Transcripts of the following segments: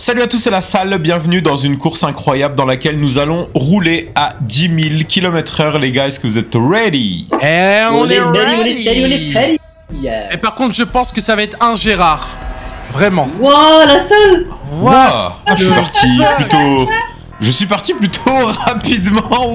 Salut à tous, c'est la salle, bienvenue dans une course incroyable dans laquelle nous allons rouler à 10 000 km/h. Les gars, est-ce que vous êtes ready? Eh, on est ready. on est ready. Et par contre, je pense que ça va être un Gérard. Vraiment. Wow, la salle. Wow. Je suis parti plutôt rapidement.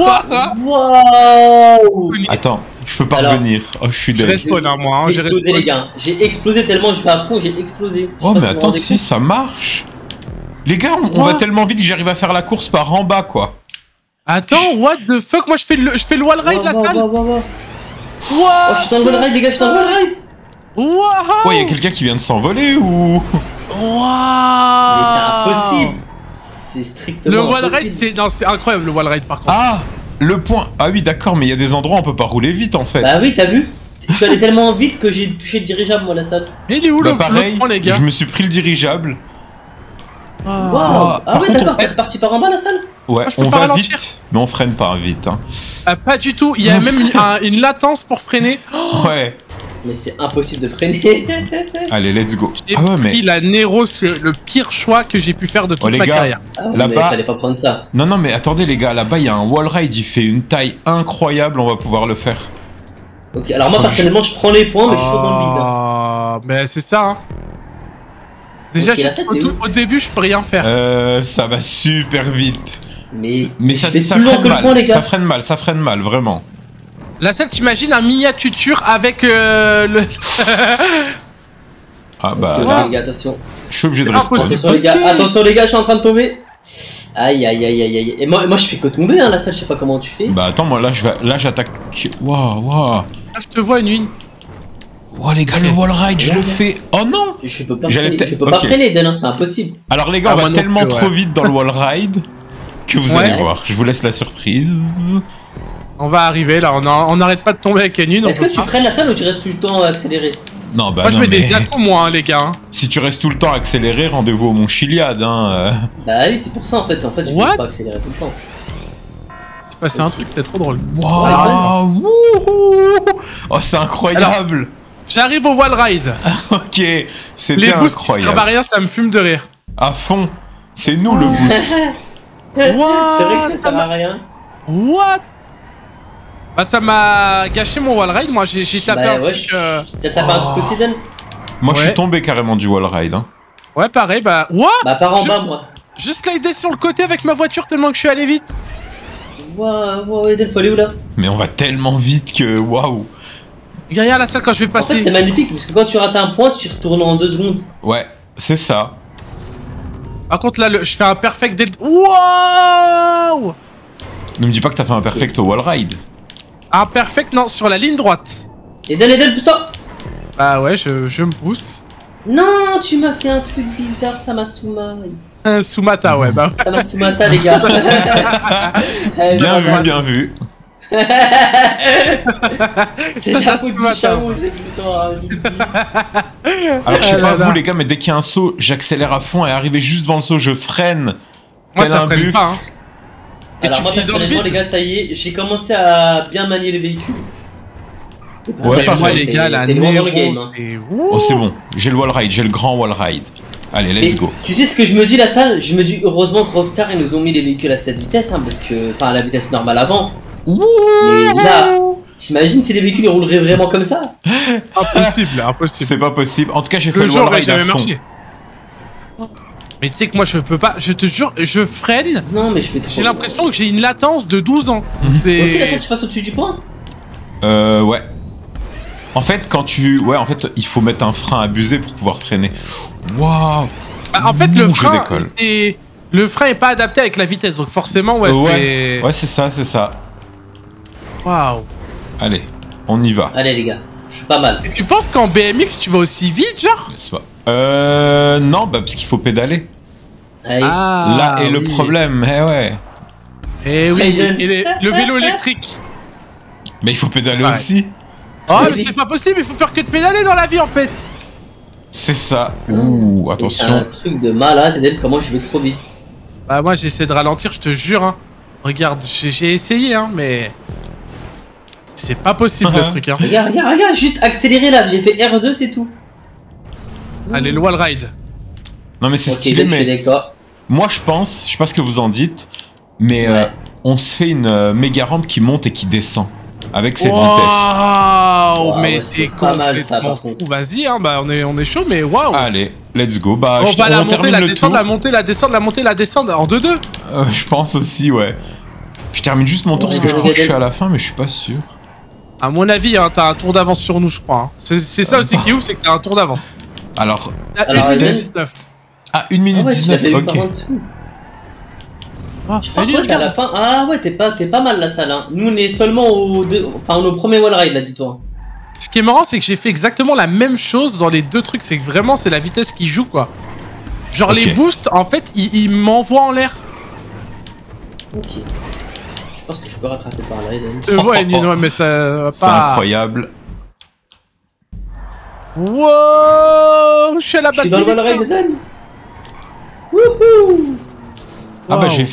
Wow. Attends, je peux pas revenir. Oh, je suis Je dead. respawn hein, moi. J'ai explosé les gars. J'ai explosé tellement je vais à fond, j'ai explosé. Oh mais attends, si ça marche. Les gars, on va tellement vite que j'arrive à faire la course par en bas quoi. Attends, what the fuck? Moi je fais le wall ride la salle. Oh, je suis dans le wall ride les gars, je suis dans le wall ride. Waouh. Ouais, y'a quelqu'un qui vient de s'envoler ou... Waouh. Mais c'est impossible. C'est strictement Le wall impossible. ride, c'est incroyable le wall ride par contre. Ah, le point. Ah oui, d'accord, mais il y a des endroits où on peut pas rouler vite en fait. Bah oui, t'as vu. Je suis allé tellement vite que j'ai touché le dirigeable moi la salle. Mais il est où le pareil, point les gars? je me suis pris le dirigeable. Wow. Par Ah ouais contre, d'accord, t'es reparti par en bas la salle. Ouais, je peux on pas va ralentir. vite, mais on freine pas vite. Hein. Pas du tout, il y a même une latence pour freiner. Ouais. Mais c'est impossible de freiner. Allez, let's go. J'ai Ah ouais, mais... pris la Nero, c'est le pire choix que j'ai pu faire de toute les ma gars. carrière. Ah ouais, Là-bas- mais fallait pas prendre ça. Non, non, mais attendez les gars, là-bas, il y a un wall ride, il fait une taille incroyable, on va pouvoir le faire. Ok, alors moi personnellement je prends les points mais je suis dans le vide. Ah, mais c'est ça. Hein. Déjà, Ok, la juste tête, t'es où au début, je peux rien faire. Ça va super vite. Mais Ça, je fais ça plus lent freine que le point les mal, gars. ça freine mal, vraiment. La salle, t'imagines un miniature avec le. Ah bah, Ok, là, les gars, attention. je suis obligé de c'est impossible. respawner. Attention les gars, je suis en train de tomber. Aïe aïe aïe aïe aïe. Et moi je fais que tomber hein, la salle, je sais pas comment tu fais. Bah attends, moi là, j'attaque... Waouh, waouh. Ah, je te vois une ligne. Wow les gars, le wall ride, je le fais. Oh non. Je peux pas J'allais freiner, je peux pas ok. freiner Den, hein, c'est impossible. Alors les gars, Ah, on va moi non tellement plus, trop ouais. vite dans le wall ride que vous Ouais. allez voir. Je vous laisse la surprise. On va arriver là, on n'arrête pas de tomber avec une. Est-ce que tu freines la salle ou tu restes tout le temps accéléré? Non, bah Moi, je non, mets des mais accos, moi, hein, les gars. Hein. si tu restes tout le temps accéléré, rendez-vous au Mont Chiliade. Hein. Bah oui, c'est pour ça en fait je What peux pas accélérer tout le temps. C'est passé un truc, c'était trop drôle. Waouh, wouhou. Oh, c'est incroyable. J'arrive au wall ride. Ok, Les c'était boosts qui servent à incroyable. rien, ça me fume de rire. À fond, c'est nous le boost. C'est vrai que ça sert à rien. What? Bah, ça m'a gâché mon wall ride. Moi, j'ai tapé Bah un ouais, truc. t'as tapé un truc aussi Den? Moi, je Ouais. suis tombé carrément du wall ride. Hein. Ouais, pareil, bah. What? Bah par en bas moi. Je slidais sur le côté avec ma voiture tellement que je suis allé vite. Waouh, Den, faut aller où là? Mais on va tellement vite que waouh. Regarde la salle quand je vais En fait c'est passer. magnifique parce que quand tu rates un point, tu y retournes en 2 secondes. Ouais, c'est ça. Par contre, là, je fais un perfect del. Wow! Ne me dis pas que t'as fait un perfect au wall ride. Un perfect, non, sur la ligne droite. Den, putain! Bah ouais, je me pousse. Non, tu m'as fait un truc bizarre, ça m'a sous-marie. Sumata, ouais, bah. Ça m'a sous-mata les gars. Bien vu, bien vu. C'est la faute du chameau cette histoire. Hein, je vous le dis. Alors je sais Ah pas là là. vous les gars, mais dès qu'il y a un saut, j'accélère à fond et arrivé juste devant le saut, je freine. Moi, tel ça un freine buff. pas, hein. Et Alors tu moi finis dans le personnellement vide. les gars, ça y est, j'ai commencé à bien manier les véhicules. Ouais, Mais pareil. moi, les gars, la t'es loin dans Nero, le game. Hein. c'est. Oh c'est bon, j'ai le wall ride, j'ai le grand wall ride. Allez, let's Et go. tu sais ce que je me dis la salle? Je me dis heureusement que Rockstar ils nous ont mis les véhicules à cette vitesse, hein, parce que enfin à la vitesse normale avant. Mais là, t'imagines si les véhicules ils rouleraient vraiment comme ça? Impossible, impossible. C'est pas possible. En tout cas, j'ai fait Le le jour wall aurait ride à jamais fond. marché. Mais tu sais que moi, je peux pas. Je te jure, je freine. Non mais je fais trop. J'ai l'impression que j'ai une latence de 12 ans. Mhm. C'est. Aussi la salle tu passes au-dessus du point? Ouais. En fait, quand tu... Ouais, en fait, il faut mettre un frein abusé pour pouvoir freiner. Waouh. Bah, en fait, le Ouh, je frein, décolle. c'est. Le frein est pas adapté avec la vitesse, donc forcément, ouais, c'est. Ouais, c'est ça, c'est ça. Waouh. Allez, on y va. Allez les gars, je suis pas mal. Et tu penses qu'en BMX, tu vas aussi vite, genre? C'est pas... Non, bah parce qu'il faut pédaler. Allez. Ah, Là est le oui. problème, eh ouais. Eh oui, Hayden. et le vélo électrique. Mais il faut pédaler Ouais. aussi. Oh, mais c'est pas possible, il faut faire que de pédaler dans la vie, en fait. C'est ça. Ouh, C'est un attention. truc de malade, Eden, comment je vais trop vite. Bah, moi, j'essaie de ralentir, je te jure, hein. Regarde, j'ai essayé, hein, mais. C'est pas possible, le truc, hein. Regarde, juste accélérer là, j'ai fait R2, c'est tout. Allez, le wall ride. Non mais c'est Ok, stylé, là, je suis mais d'accord. moi je pense, je sais pas ce que vous en dites, mais Ouais. on se fait une méga rampe qui monte et qui descend avec cette vitesse. Waouh, Ouais, mais ouais, t'es c'est pas mal, ça, complètement par contre. fou. Vas-y, hein, bah on est chaud, mais waouh. Allez, let's go. Bah, On va la monter, termine la le descendre, tour. la monter, la descendre, la monter, la descendre en 2-2. Je pense aussi, ouais. Je termine juste mon tour parce que je crois que je suis à la fin, mais je suis pas sûr. À mon avis, hein, t'as un tour d'avance sur nous, je crois. Hein. C'est ça aussi qui est ouf, c'est que t'as un tour d'avance. Alors, T'as Alors, 1 minute Eden 19. ah, 1 minute Ah ouais, tu 19, l'avais eu ok. par en dessous. Ah, Je crois salut, que t'es à regarde. la fin. Ah ouais, t'es pas mal la salle. Hein. Nous, on est seulement au premier wall ride là, dis-toi. Ce qui est marrant, c'est que j'ai fait exactement la même chose dans les deux trucs. C'est que vraiment, c'est la vitesse qui joue, quoi. Genre, Ok. les boosts, en fait, ils m'envoient en l'air. Ok. Je pense que je peux rattraper par là, Eden. Ouais, ouais, mais ça va C'est pas. incroyable. Wow, je suis à la Je base. suis dans le wall ride, Eden. Wouhou. Ah bah Wow. j'ai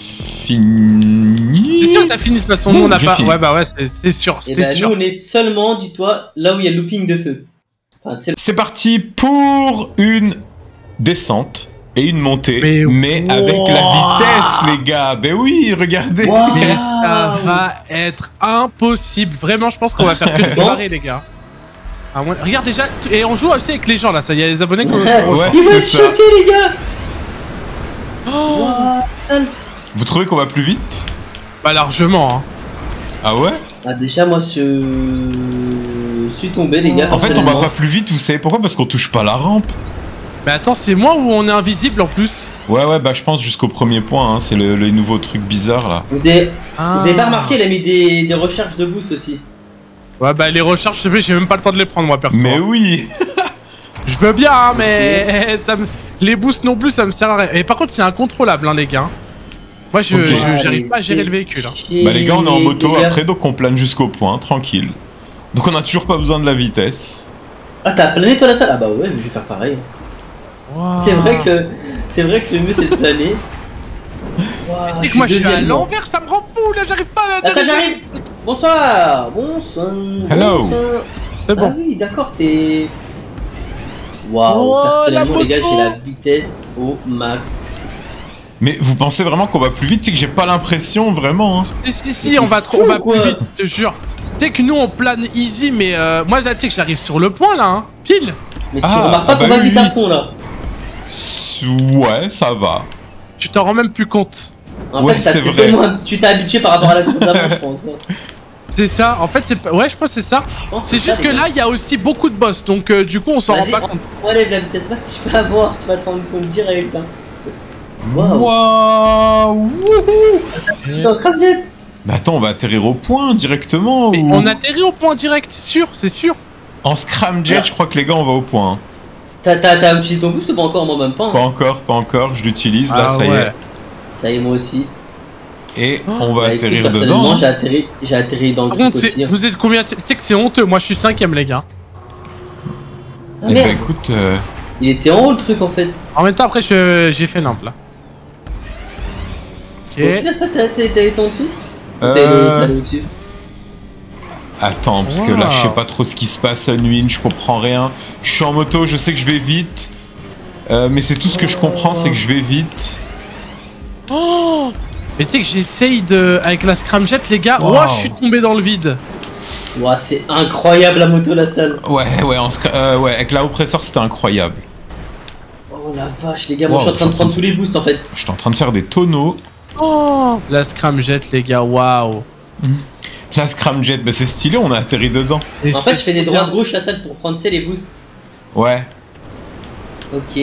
fini. C'est sûr que t'as fini de toute façon. Nous, on n'a J'ai pas. fini. Ouais, bah ouais, c'est sûr. Et C'était bah, nous, sûr. on est seulement, dis-toi, là où il y a le looping de feu. Enfin, tu sais, C'est parti pour une descente et une montée, mais avec la Wow. vitesse, les gars. Ben oui, regardez. Wow. Mais ça va être impossible. Vraiment, je pense qu'on va faire que se séparer, les gars. Ah, ouais. Regarde déjà, et on joue aussi avec les gens là, ça y a les abonnés qu'on Ouais, il va c'est être ça. choqué, les gars. Oh Wow. Vous trouvez qu'on va plus vite? Bah largement, hein. Ah ouais? Ah, déjà, moi, je suis tombé, les gars. En fait, on va personnellement. pas plus vite, vous savez pourquoi? Parce qu'on touche pas la rampe. Mais attends, c'est moi ou on est invisible en plus? Ouais, bah je pense jusqu'au premier point, hein, c'est le nouveau truc bizarre là. Vous avez pas Ah. remarqué, il a mis des recherches de boost aussi. Ouais, bah les recherches, je sais, j'ai même pas le temps de les prendre moi perso. Mais oui. Je veux bien, hein, mais ça me... les boosts non plus, ça me sert à rien. Et par contre, c'est incontrôlable, hein, les gars. Moi, Ok. j'arrive pas à gérer le véhicule. Hein. Bah les gars, on est en moto Les gars. après, donc on plane jusqu'au point, tranquille. Donc on a toujours pas besoin de la vitesse. Ah, t'as plané toi la salle? Ah bah ouais, je vais faire pareil. Wow. C'est vrai que le mieux c'est de planer. Wow, Tu sais que moi, je suis à deuxième, moi. l'envers, ça me rend fou, là, j'arrive pas à Attends, j'arrive. Bonsoir. Bonsoir. Hello. Bonsoir. C'est bon. Ah oui, d'accord, t'es... Waouh, Oh, personnellement la les gars, moto. j'ai la vitesse au max. Mais vous pensez vraiment qu'on va plus vite? C'est que j'ai pas l'impression vraiment. Hein. Si, on va, fou, on va quoi. plus vite, je te jure. Tu sais que nous, on plane easy, mais moi, là, tu sais que j'arrive sur le point, là, hein, pile. Mais tu Ah, remarques pas ah bah qu'on va oui, vite à oui. fond là. Ouais, ça va. Tu t'en rends même plus compte. En Ouais, fait, t'as c'est peut-être vrai. moins- tu t'es habitué par rapport à la course d'avant, je pense. C'est ça, en fait, c'est pas... Ouais, je pense que c'est ça. Je pense C'est ça, juste les que gars. là, il y a aussi beaucoup de boss, donc du coup, on s'en rend Vas-y, pas compte. on enlève la vitesse max, tu peux avoir, tu vas te rendre compte direct. Hein. Waouh. Waouh. Wouhou. C'est un scramjet. Mais attends, on va atterrir au point directement Mais ou... on atterrit au point direct, c'est sûr. En scramjet, Ouais. je crois que les gars, on va au point. Hein. T'as utilisé ton boost ou pas encore? Moi même pas. Hein. Pas encore, je l'utilise, là, Ah ça y ouais. Ça y est, moi aussi. est. Et on va Bah, écoute, atterrir personnellement, dedans. j'ai atterri dans le Par truc contre, aussi. Hein. vous êtes combien? Tu sais que c'est honteux, moi je suis 5ème, les gars. Ah Eh bah merde, écoute, il était en haut le truc en fait. En même temps, après, j'ai fait nimp là. Ok. Toi aussi là, ça, t'as été en dessous? Ou t'as euh, allé au-dessus? attends, parce que là, Wow. je sais pas trop ce qui se passe à Nuin, je comprends rien. Je suis en moto, je sais que je vais vite. Mais c'est tout ce que je comprends, c'est que je vais vite. Oh, mais tu sais que j'essaye de... Avec la scramjet, les gars, Wow. oh, je suis tombé dans le vide. Ouah, c'est incroyable la moto, la salle. Ouais, ouais, avec la oppresseur, c'était incroyable. Oh la vache, les gars, moi Wow, je suis en train de prendre tous les boosts en fait. Je suis en train de faire des tonneaux. Oh, la scramjet, les gars, waouh. La scramjet, bah c'est stylé, on a atterri dedans. Et En fait, je c'est fais des trop bien. droites gauche la salle pour prendre, tu sais, les boosts. Ouais. Ok.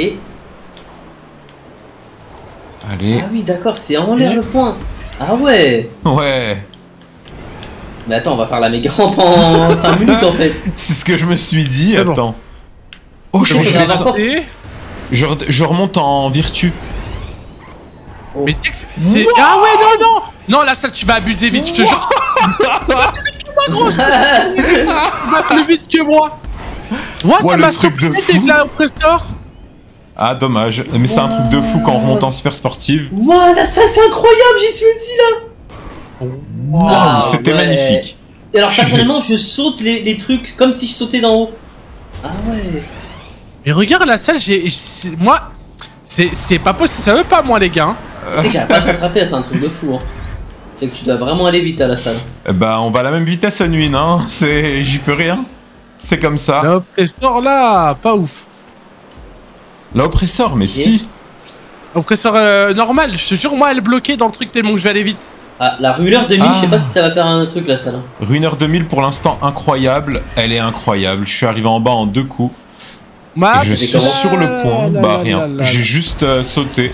Allez. Ah oui, d'accord, c'est en l'air le point. Ah ouais. Ouais. Mais attends, on va faire la méga rampe en 5 minutes en fait. C'est ce que je me suis dit, C'est bon. attends. Oh, C'est bon, je j'ai un descends. rapport. Et- Je remonte en vertu. Mais tu sais que c'est... Ah ouais, non. Non, la salle, tu vas abuser vite, je te jure. Tu vas plus vite que moi. Moi, Ouais, ça le m'a truc stoppé de fou. avec la oppressor. Ah, dommage. Mais c'est un truc de fou quand on remonte en super sportive. Ouah, la salle, c'est incroyable, j'y suis aussi là. Waouh, Ah, c'était ouais. magnifique. Et alors, personnellement, je saute les trucs comme si je sautais d'en haut. Ah ouais. Mais regarde la salle, moi, C'est pas possible, ça veut pas moi les gars. Tu sais que j'arrive pas à te rattraper, c'est un truc de fou. Hein. C'est que tu dois vraiment aller vite à la salle. Bah, on va à la même vitesse à nuit, hein. J'y peux rien. C'est comme ça. L'oppresseur là, pas ouf. L'oppresseur, mais Ok. si. L'oppresseur normal, je te jure, moi elle est bloquée dans le truc tellement que je vais aller vite. Ah, la rumeur 2000, je sais Ah. pas si ça va faire un truc la salle. Hein. Ruiner 2000 pour l'instant incroyable. Elle est incroyable. Je suis arrivé en bas en 2 coups. Map, Et je suis comment sur le point. là, Bah, là, rien. là, là, J'ai là. juste sauté.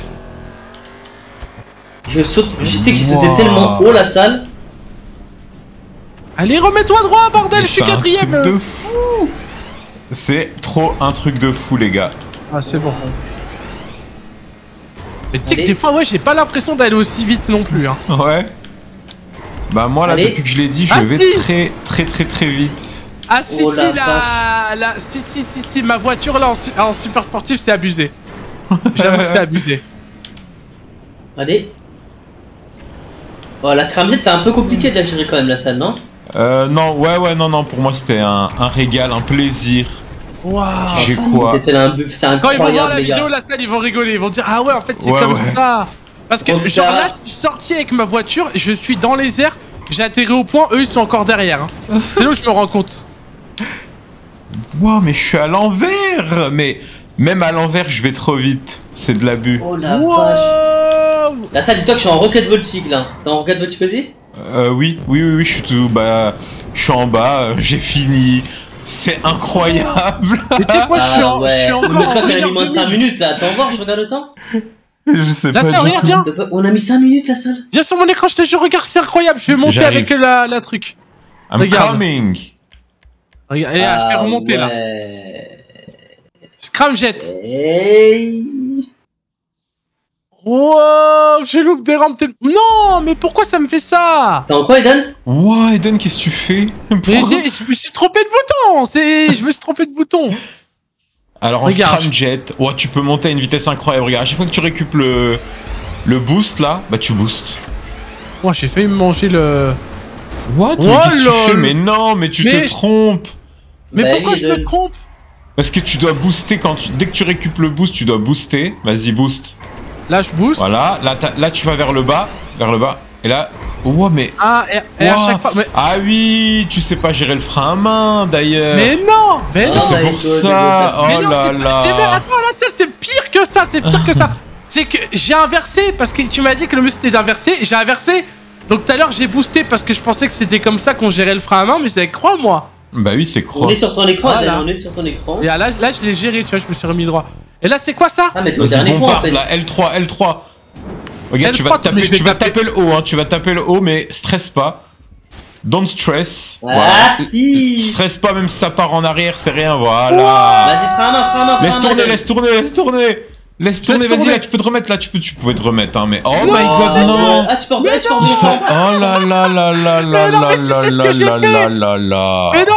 Je saute, je sais que j'ai Wow. sauté tellement haut la salle. Allez, remets-toi droit, bordel, Mais je suis c'est un quatrième. truc de fou. C'est trop un truc de fou, les gars. Ah, c'est bon. Mais tu sais que Allez. des fois, ouais, j'ai pas l'impression d'aller aussi vite non plus. Hein. Ouais. Bah, moi, là, Allez. depuis que je l'ai dit, je Ah, vais si. très vite. Ah, si, Oh, si, la si, ma voiture là en super sportif, c'est abusé. J'avoue que c'est abusé. Allez. Oh, la scramjet, c'est un peu compliqué de la gérer quand même la salle, non? Non, non, pour moi, c'était un régal, un plaisir. Waouh. J'ai quoi? C'était un buff, c'est Quand ils vont voir incroyable la les gars. vidéo, la salle, ils vont rigoler. Ils vont dire, ah ouais, en fait, c'est Ouais, comme ouais. ça. Parce que, Donc, genre ça- là, je suis sorti avec ma voiture, je suis dans les airs, j'ai atterri au point, eux, ils sont encore derrière. Hein. C'est là où je me rends compte. Wow, mais je suis à l'envers. Mais même à l'envers, je vais trop vite. C'est de l'abus. Oh la vache. Wow. La salle, dis-toi que je suis en rocket voltige là. T'es en rocket voltige aussi? Oui, je suis tout. Bah, je suis en bas. J'ai fini. C'est incroyable. Mais tu sais quoi, je suis encore Mais tu vois en qu'on a mis Ruiner moins de 5 2000. minutes là. Attends voir, je regarde le temps. Je sais La pas salle, du regarde, tout. viens. On a mis 5 minutes la salle. Viens sur mon écran, je te jure, regarde, c'est incroyable. Je vais monter J'arrive. avec la truc. I'm Regarde. coming. Regarde, et là, je fais remonter là. Scramjet. Hey. Wow, j'ai loupé des rampes. Non, mais pourquoi ça me fait ça? T'es en quoi Eden? Wow, Eden, qu'est-ce que tu fais? Mais Pourquoi je me suis trompé de bouton. Je me suis trompé de bouton. Alors en Regarde. scramjet, oh, tu peux monter à une vitesse incroyable. Regarde, à chaque fois que tu récupères le boost là, bah tu boostes. Moi, j'ai failli me manger le. What? Oh Mais qu'est-ce que tu lol. fais? Mais non, mais tu Mais te trompes. Mais Bah pourquoi oui, je me trompe? Parce que tu dois booster dès que tu récupères le boost, tu dois booster. Vas-y, boost. Là, je booste. Voilà, là tu vas vers le bas, Et là, oh mais. Ah, et à Wow. chaque fois. Mais, Ah oui, tu sais pas gérer le frein à main d'ailleurs. mais non! Mais Ah, non! c'est my pour God, ça. Mais Oh non, là c'est pas- c'est- mais là. attends, là, ça, c'est pire que ça, c'est pire que ça. C'est que j'ai inversé parce que tu m'as dit que le mieux c'était d'inverser, j'ai inversé. Donc tout à l'heure j'ai boosté parce que je pensais que c'était comme ça qu'on gérait le frein à main, mais c'est avec croix moi. Bah oui, c'est On croix. est sur ton écran, Voilà. Eden, on est sur ton écran. Et là je l'ai géré, tu vois, je me suis remis droit. Et là c'est quoi ça? Ah, mais t'es au Vas-y, dernier point en bombarde fait. là, L3. Regarde, tu L3, vas taper, mais je vais tu vas taper- taper le haut, hein, tu vas taper le haut, mais stresse pas. Don't stress. Ah, Voilà. hi. Stresse pas, même si ça part en arrière, c'est rien, voilà. Vas-y, frein à main, frein à main. Laisse frein à main, tourner, Eden. laisse tourner, laisse tourner. Laisse tourner, vas-y, tourner. là, tu peux te remettre, là, tu pouvais te remettre, hein, mais oh Non, my god, mais non. Ah, tu peux remettre, tu peux Il remettre. fait, oh là là là là là Mais non, là mais tu sais là ce là que j'ai là fait. là là là. Mais non,